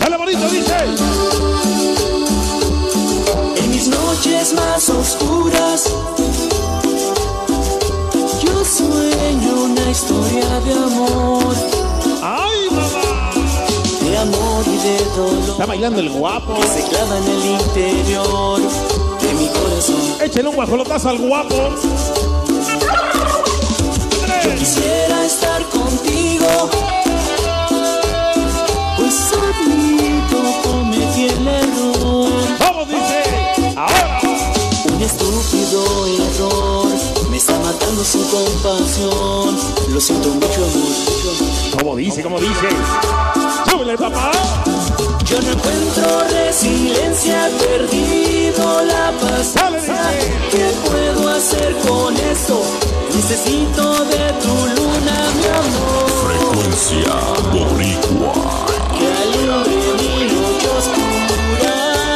Dale bonito, dice. En mis noches más oscuras yo sueño una historia de amor. ¡Ay, mamá! De amor y de dolor. Está bailando el guapo. Que se clava en el interior de mi corazón. Échale un guajolotazo al guapo. Yo quisiera estar contigo, pues solito cometí el error. ¿Cómo dice? Ahora. Un estúpido error me está matando sin compasión. Lo siento mucho, amor, mucho amor. ¿Cómo dice? ¿Cómo dice? ¡Súbele, papá! Yo no encuentro resiliencia, he perdido la paciencia. ¿Qué puedo hacer con esto? Necesito de tu luna, mi amor. Frecuencia boricua. Que alumbre mi noche oscura.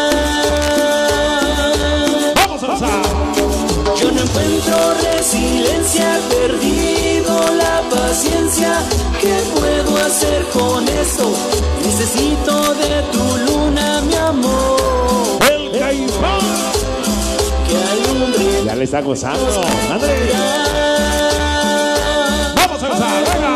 ¡Vamos a pasar! Yo no encuentro resiliencia, he perdido la paciencia. ¿Qué puedo hacer con esto? Necesito de tu luna, mi amor. ¡El Caifán! Que alumbre. Ya le está gozando. ¡Madre! ¡Vamos a gozar! ¡Venga!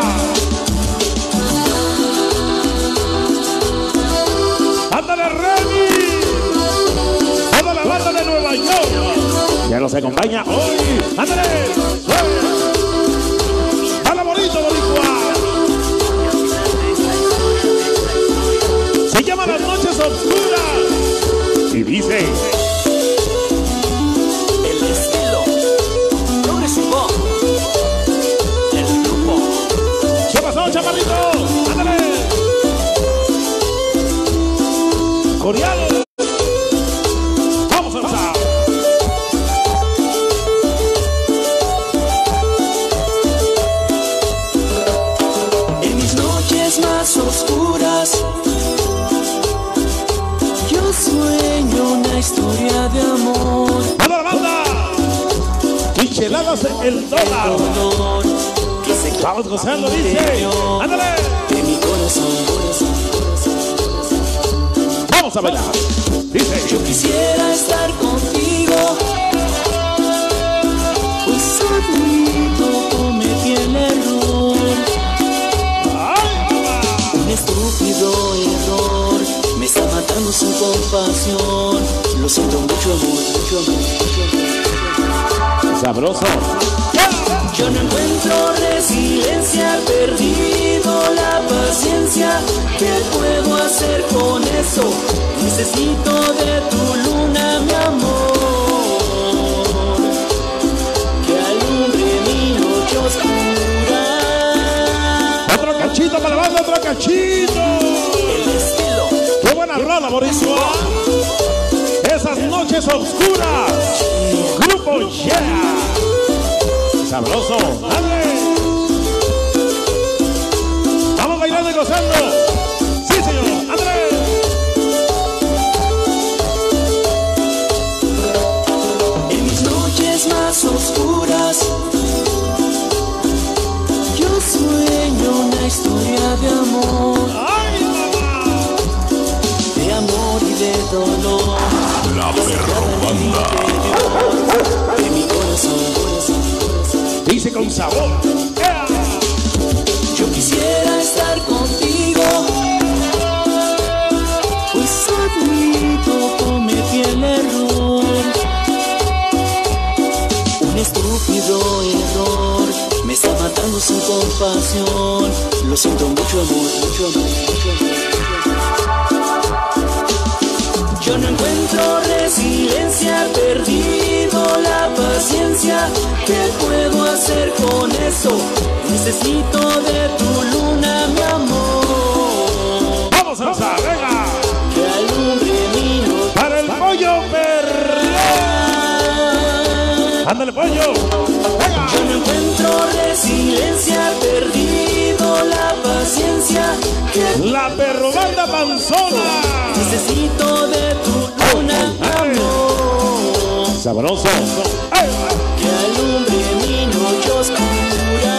¡Ándale, Remy! ¡Toda la banda de Nueva York! Ya nos acompaña hoy. ¡Ándale! ¡Suave! ¡Hala bonito, boricua! Se llama Las Noches Oscuras. Y dice... El estilo progresivo del grupo. ¿Qué pasó, chaparrito? ¡Ándale! Coreano. Vamos a pasar. En mis noches más oscuras yo sueño una historia de amor. ¡Vamos a la banda! Micheladas el dólar. Dolor que se clava Vamos gozando, en mi dice. interior ¡Ándale! de mi corazón. Vamos a bailar. Dice. Yo quisiera estar contigo, pues solito cometí el error. ¡Ay, mamá! Un estúpido error me está matando sin compasión. Lo siento mucho, amor, mucho amor, mucho amor. Sabroso. Yo no encuentro resiliencia, he perdido la paciencia. ¿Qué puedo hacer con eso? Necesito de tu luna, mi amor. Que alumbre mi noche oscura. Otro cachito para la banda, otro cachito. El estilo. ¡Qué buena rola, boricua! Esas noches oscuras. Grupo Yeah. Sabroso. ¡Dale! Vamos bailando y gozando. Sí, señor. ¡Andrés! En mis noches más oscuras yo sueño una historia de amor. ¡Ay, mamá! De amor y de dolor. La Perrobanda. De mi corazón. Dice con sabor. ¡Ea! Yo quisiera estar contigo, pues solito cometí el error. Un estúpido error me está matando sin compasión. Lo siento mucho, amor, mucho amor, mucho amor. Yo no encuentro resiliencia, he perdido la paciencia. ¿Qué puedo hacer con eso? Necesito de tu luna, mi amor. ¡Vamos a gozar! ¡Venga! Que alumbre mi noche. ¡Para el pollo perrón! ¡Ándale, pollo! ¡Venga! Yo no encuentro resiliencia, he perdido la paciencia. ¿Qué La Perrobanda panzona. necesito de tu luna, mi amor. Sabroso. ¡Ay! Que alumbre mi noche oscura.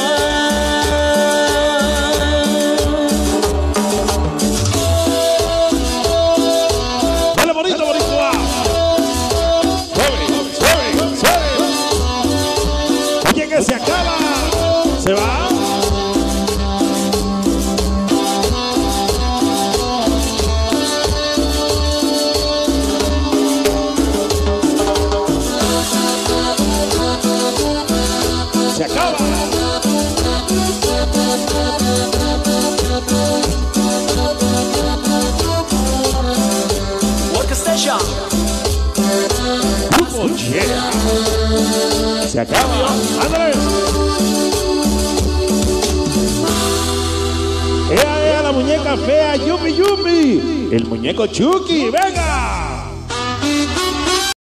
Workstation. Grupo Yeah. Se acaba. Ándale. Ea, la muñeca fea, Yumi Yumi. El muñeco Chucky, ve.